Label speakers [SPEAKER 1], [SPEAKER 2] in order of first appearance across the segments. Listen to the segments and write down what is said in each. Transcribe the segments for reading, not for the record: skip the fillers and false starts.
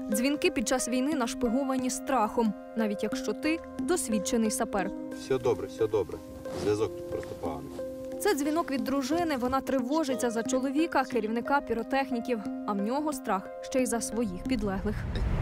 [SPEAKER 1] Дзвінки під час війни нашпиговані страхом, навіть якщо ти досвідчений сапер.
[SPEAKER 2] Все добре, все добре. Зв'язок тут просто поганий.
[SPEAKER 1] Це дзвінок від дружини, вона тривожиться за чоловіка, керівника піротехніків, а в нього страх ще й за своїх підлеглих.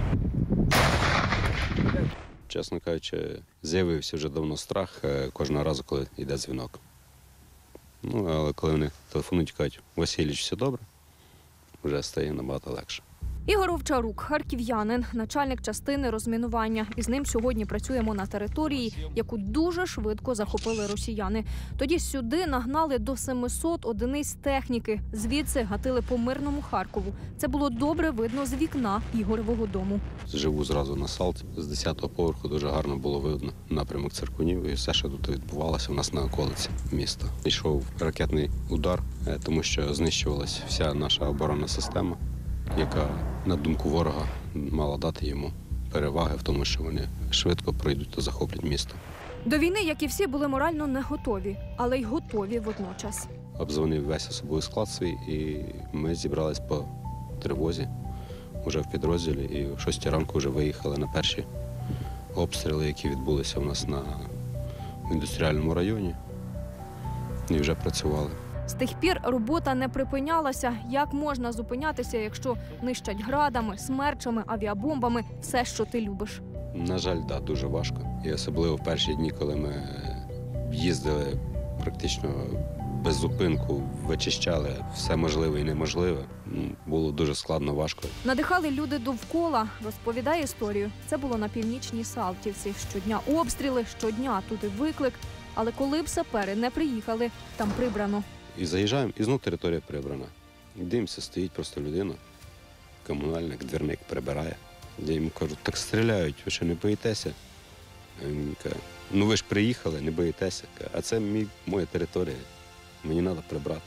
[SPEAKER 2] Чесно кажучи, з'явився вже давно страх кожного разу, коли йде дзвінок. Ну, але коли вони телефонують і кажуть, Васильович, все добре, вже стає набагато легше.
[SPEAKER 1] Ігор Овчарук, харків'янин, начальник частини розмінування. Із ним сьогодні працюємо на території, яку дуже швидко захопили росіяни. Тоді сюди нагнали до 700 одиниць техніки. Звідси гатили по мирному Харкову. Це було добре видно з вікна Ігоревого дому.
[SPEAKER 2] Живу зразу на Салті. З 10-го поверху дуже гарно було видно напрямок Циркунів і все, що тут відбувалося у нас на околиці міста. Йшов ракетний удар, тому що знищувалася вся наша оборонна система, яка, на думку ворога, мала дати йому переваги в тому, що вони швидко пройдуть та захоплять місто.
[SPEAKER 1] До війни, як і всі, були морально не готові, але й готові водночас.
[SPEAKER 2] Обдзвонив весь особовий склад свій, і ми зібрались по тривозі вже в підрозділі, і в 6 ранку вже виїхали на перші обстріли, які відбулися у нас в індустріальному районі, і вже працювали.
[SPEAKER 1] З тих пір робота не припинялася. Як можна зупинятися, якщо нищать градами, смерчами, авіабомбами все, що ти любиш?
[SPEAKER 2] На жаль, да, дуже важко. І особливо в перші дні, коли ми їздили практично без зупинку, вичищали все можливе і неможливе, було дуже складно, важко.
[SPEAKER 1] Надихали люди довкола, розповідає історію. Це було на північній Салтівці. Щодня обстріли, щодня туди виклик. Але коли б сапери не приїхали, там прибрано.
[SPEAKER 2] І заїжджаємо, і знов територія прибрана. Дивимося, стоїть просто людина, комунальник, двірник прибирає. Я йому кажу, так стріляють, ви що не боїтеся? А він мені каже, ну ви ж приїхали, не боїтеся. А це моя територія, мені треба прибрати.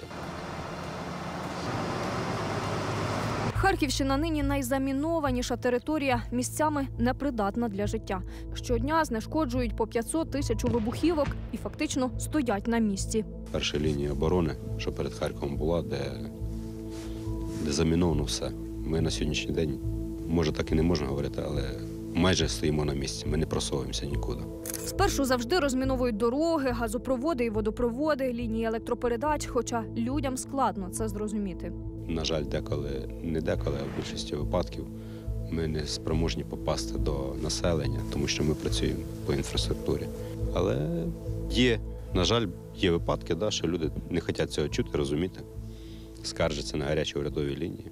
[SPEAKER 1] Харківщина нині найзамінованіша територія, місцями непридатна для життя. Щодня знешкоджують по 500 тисяч вибухівок і фактично стоять на місці.
[SPEAKER 2] Перша лінія оборони, що перед Харковом була, де заміновано все. Ми на сьогоднішній день, може так і не можна говорити, але майже стоїмо на місці, ми не просовуємося нікуди.
[SPEAKER 1] Спершу завжди розміновують дороги, газопроводи і водопроводи, лінії електропередач, хоча людям складно це зрозуміти.
[SPEAKER 2] На жаль, не деколи, а в більшості випадків ми не спроможні попасти до населення, тому що ми працюємо по інфраструктурі. Але на жаль, є випадки, що люди не хочуть цього чути, розуміти. Скаржаться на гарячі урядові лінії,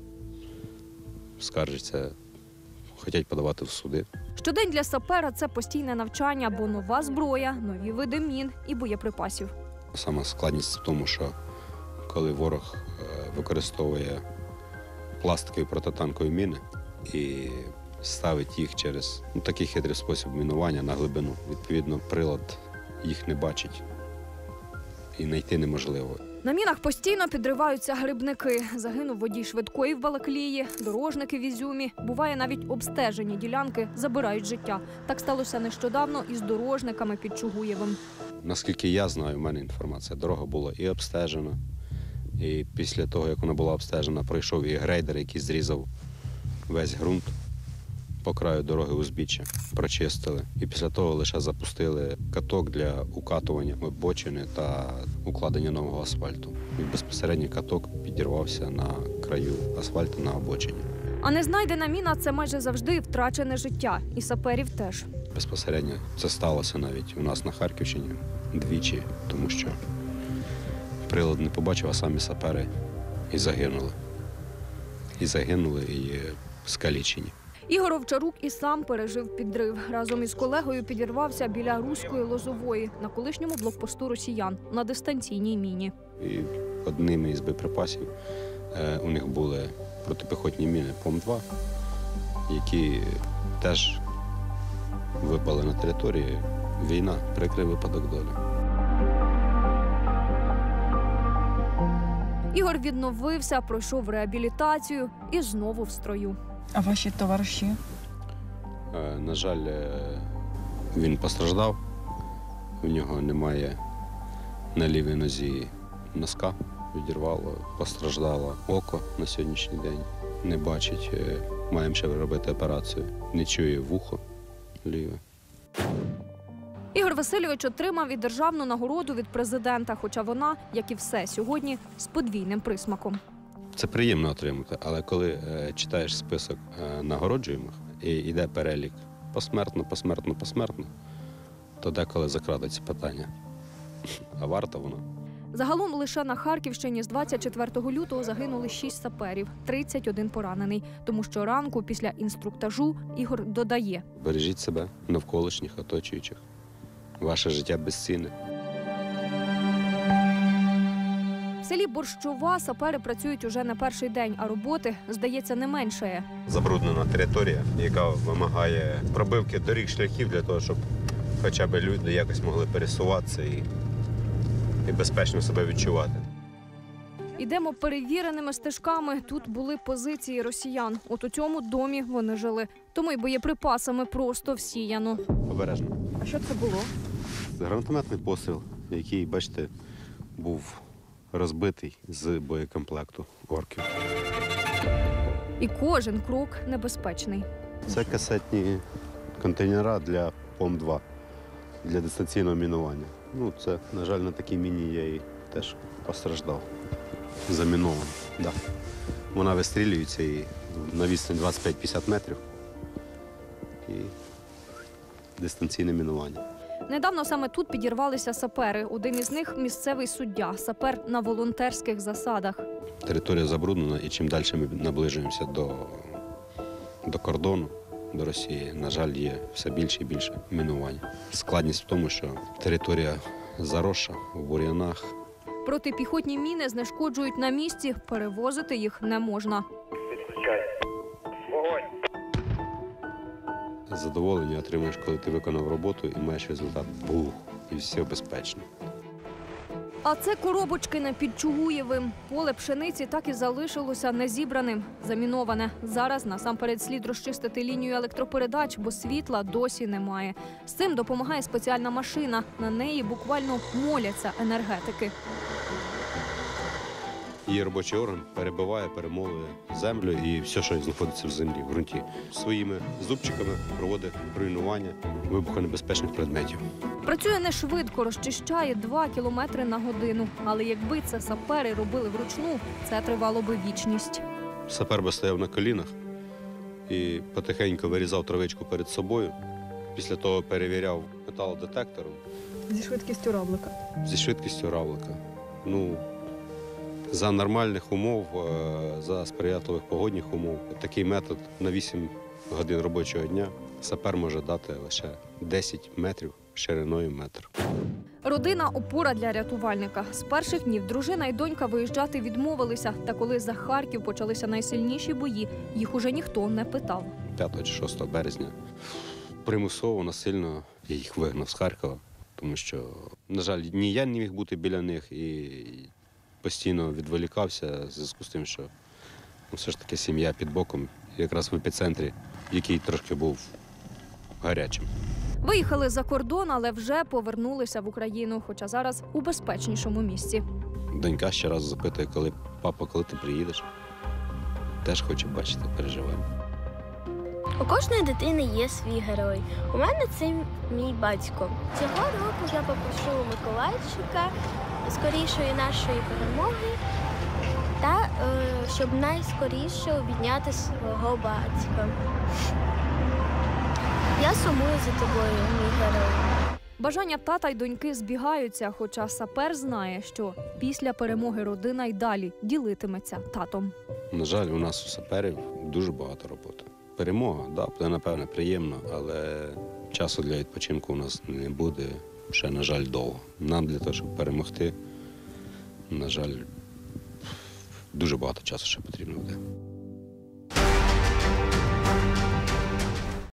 [SPEAKER 2] скаржаться, хочуть подавати в суди.
[SPEAKER 1] Щодень для сапера – це постійне навчання, бо нова зброя, нові види мін і боєприпасів.
[SPEAKER 2] Сама складність в тому, що коли ворог використовує пластикові протитанкові міни і ставить їх через такий хитрий спосіб мінування на глибину. Відповідно, прилад їх не бачить і знайти неможливо.
[SPEAKER 1] На мінах постійно підриваються грибники. Загинув водій швидкої в Балаклії, дорожники в Ізюмі. Буває, навіть обстежені ділянки забирають життя. Так сталося нещодавно із дорожниками під Чугуєвим.
[SPEAKER 2] Наскільки я знаю, у мене інформація, дорога була і обстежена. І після того, як вона була обстежена, пройшов і грейдер, який зрізав весь ґрунт по краю дороги узбіччя, прочистили. І після того лише запустили каток для укатування обочини та укладення нового асфальту. І безпосередньо каток підірвався на краю асфальту на обочині.
[SPEAKER 1] А незнайдена міна – це майже завжди втрачене життя. І саперів теж.
[SPEAKER 2] Безпосередньо це сталося навіть у нас на Харківщині двічі, тому що прилад не побачив, а самі сапери і загинули. І скалічені.
[SPEAKER 1] Ігор Овчарук і сам пережив підрив. Разом із колегою підірвався біля Руської Лозової на колишньому блокпосту росіян на дистанційній міні.
[SPEAKER 2] І одним із боєприпасів у них були протипіхотні міни ПОМ-2, які теж випали на території. Війна, прикрий випадок долі.
[SPEAKER 1] Ігор відновився, пройшов реабілітацію і знову в строю.
[SPEAKER 3] А ваші товариші?
[SPEAKER 2] На жаль, він постраждав. У нього немає на лівій нозі носка, відірвало, постраждало око на сьогоднішній день. Не бачить маємо ще робити операцію. Не чує вухо ліве.
[SPEAKER 1] Ігор Васильович отримав і державну нагороду від президента, хоча вона, як і все сьогодні, з подвійним присмаком.
[SPEAKER 2] Це приємно отримати, але коли читаєш список нагороджуємих і йде перелік посмертно, то деколи закрадуться питання. А варто воно?
[SPEAKER 1] Загалом лише на Харківщині з 24 лютого загинули 6 саперів, 31 поранений. Тому що ранку після інструктажу Ігор додає:
[SPEAKER 2] Бережіть себе, навколишніх, оточуючих. Ваше життя безцінне.
[SPEAKER 1] В селі Борщова сапери працюють уже не перший день, а роботи, здається, не меншає.
[SPEAKER 2] Забруднена територія, яка вимагає пробивки доріг, шляхів для того, щоб хоча б люди якось могли пересуватися і безпечно себе відчувати.
[SPEAKER 1] Ідемо перевіреними стежками. Тут були позиції росіян. От у цьому домі вони жили. Тому й боєприпасами просто всіяно.
[SPEAKER 2] Обережно.
[SPEAKER 1] А що це було?
[SPEAKER 2] Гранатометний постріл, який, бачите, був розбитий з боєкомплекту орків.
[SPEAKER 1] І кожен крок небезпечний.
[SPEAKER 2] Це касетні контейнера для ПОМ-2, для дистанційного мінування. Це, на жаль, на такій міні я і теж постраждав. Замінований, да. Вона вистрілюється і на відстані 25-50 метрів. І дистанційне мінування.
[SPEAKER 1] Недавно саме тут підірвалися сапери. Один із них – місцевий суддя, сапер на волонтерських засадах.
[SPEAKER 2] Територія забруднена, і чим далі ми наближуємося до кордону, до Росії, на жаль, є все більше і більше мінувань. Складність в тому, що територія заросша в бур'янах.
[SPEAKER 1] Протипіхотні міни знешкоджують на місці, перевозити їх не можна.
[SPEAKER 2] Задоволення отримуєш, коли ти виконав роботу і маєш результат. Бух, і все безпечно.
[SPEAKER 1] А це коробочки на Підчугуєвим. Поле пшениці так і залишилося незібраним, заміноване. Зараз насамперед слід розчистити лінію електропередач, бо світла досі немає. З цим допомагає спеціальна машина. На неї буквально моляться енергетики.
[SPEAKER 2] Її робочий орган перебиває, перемолює землю і все, що знаходиться в землі, в ґрунті. Своїми зубчиками проводить руйнування вибухонебезпечних предметів.
[SPEAKER 1] Працює не швидко, розчищає 2 кілометри на годину. Але якби це сапери робили вручну, це тривало би вічність.
[SPEAKER 2] Сапер би стояв на колінах і потихеньку вирізав травичку перед собою. Після того перевіряв металодетектором.
[SPEAKER 1] Зі швидкістю равлика.
[SPEAKER 2] Зі швидкістю равлика. За нормальних умов, за сприятливих погодних умов, такий метод на 8 годин робочого дня сапер може дати лише 10 метрів шириною метр.
[SPEAKER 1] Родина – опора для рятувальника. З перших днів дружина і донька виїжджати відмовилися. Та коли за Харків почалися найсильніші бої, їх уже ніхто не питав.
[SPEAKER 2] 5 чи 6 березня примусово, насильно я їх вигнав з Харкова, тому що, на жаль, ні я не міг бути біля них і постійно відволікався в зв'язку з тим, що все ж таки сім'я під боком, якраз в епіцентрі, який трошки був гарячим.
[SPEAKER 1] Виїхали за кордон, але вже повернулися в Україну, хоча зараз у безпечнішому місці.
[SPEAKER 2] Донька ще раз запитує, папа, коли ти приїдеш? Теж хоче бачити, переживаємо.
[SPEAKER 3] У кожної дитини є свій герой. У мене це мій батько. Цього року я попрошу у Миколайчика скорішої нашої перемоги та щоб найскоріше обійняти свого батька. Я сумую за тобою, мій герой.
[SPEAKER 1] Бажання тата й доньки збігаються, хоча сапер знає, що після перемоги родина й далі ділитиметься татом.
[SPEAKER 2] На жаль, у нас у саперів дуже багато роботи. Перемога, буде, напевне, приємно, але часу для відпочинку у нас не буде ще, на жаль, довго. Нам для того, щоб перемогти, на жаль, дуже багато часу ще потрібно буде.